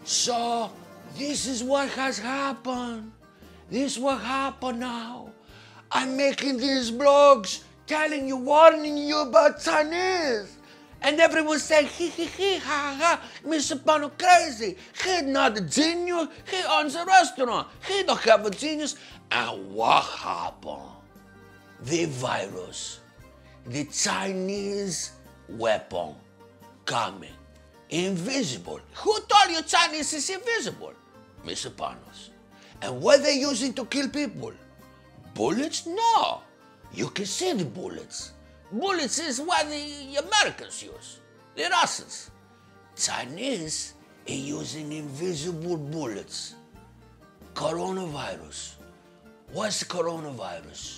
So, this is what has happened. This is what happened now. I'm making these blogs telling you, warning you about Chinese. And everyone saying, he, ha, ha, Mr. Pano crazy. He's not a genius. He owns a restaurant. He don't have a genius. And what happened? The virus, the Chinese weapon coming, invisible. Who told you Chinese is invisible? Mr. Panos. And what they using to kill people? Bullets? No. You can see the bullets. Bullets is what the Americans use, the Russians. Chinese are using invisible bullets. Coronavirus. What's coronavirus?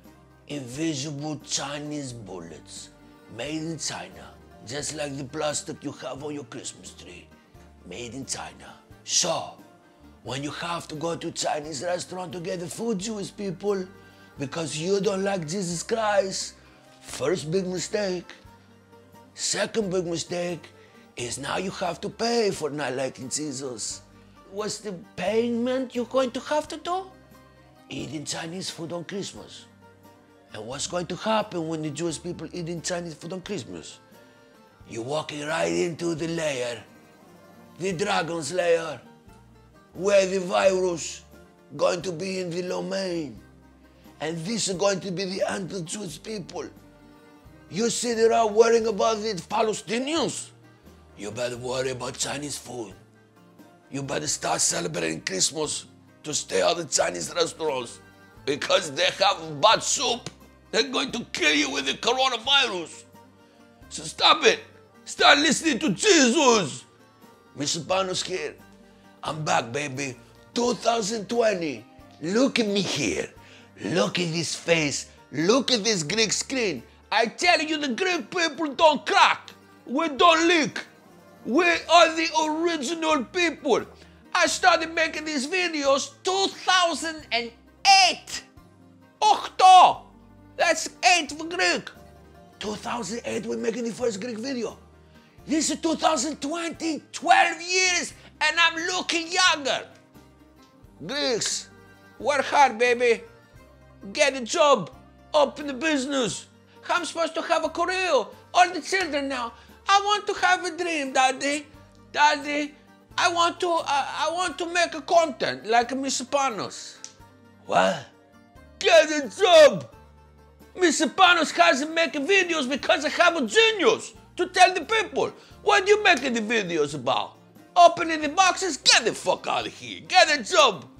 Invisible Chinese bullets made in China, just like the plastic you have on your Christmas tree, made in China. So, when you have to go to a Chinese restaurant to get the food, Jewish people, because you don't like Jesus Christ, first big mistake. Second big mistake is now you have to pay for not liking Jesus. What's the payment you're going to have to do? Eating Chinese food on Christmas. And what's going to happen when the Jewish people eating Chinese food on Christmas? You're walking right into the layer, the dragon's lair, where the virus going to be in the domain. And this is going to be the end of Jewish people. You sit around worrying about the Palestinians. You better worry about Chinese food. You better start celebrating Christmas to stay out of Chinese restaurants because they have bad soup. They're going to kill you with the coronavirus. So stop it. Start listening to Jesus. Mr. Panos here. I'm back, baby. 2020. Look at me here. Look at this face. Look at this Greek screen. I tell you, the Greek people don't crack. We don't leak. We are the original people. I started making these videos 2008. Octo. That's 8 for Greek. 2008, we're making the first Greek video. This is 2020, 12 years, and I'm looking younger. Greeks, work hard, baby. Get a job, open a business. I'm supposed to have a career. All the children now. I want to have a dream, Daddy. Daddy, I want to make a content like Mr. Panos. What? Get a job. Mr. Panos hasn't making videos because I have a genius to tell the people. What are you making the videos about? Opening the boxes? Get the fuck out of here. Get a job.